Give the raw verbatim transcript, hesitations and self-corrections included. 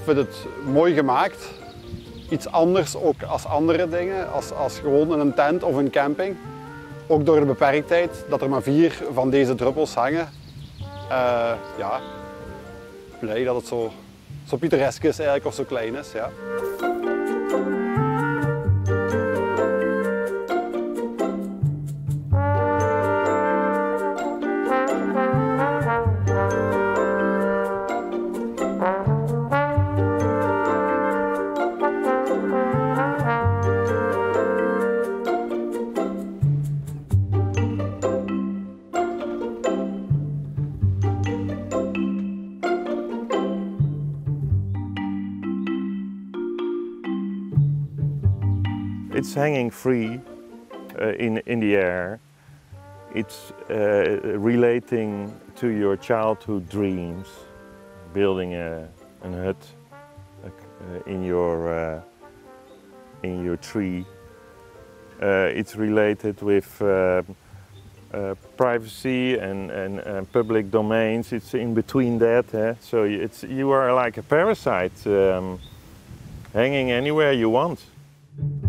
vind het mooi gemaakt. Iets anders ook als andere dingen, als, als gewoon in een tent of een camping. Ook door de beperktheid, dat er maar vier van deze druppels hangen. Uh, ja, blij dat het zo, zo pittoresk is eigenlijk, of zo klein is. Ja. It's hanging free uh, in, in the air. It's uh, relating to your childhood dreams, building a, a hut uh, in your, uh, in your tree. Uh, it's related with uh, uh, privacy and, and, and public domains. It's in between that. Eh? So it's, you are like a parasite, um, hanging anywhere you want.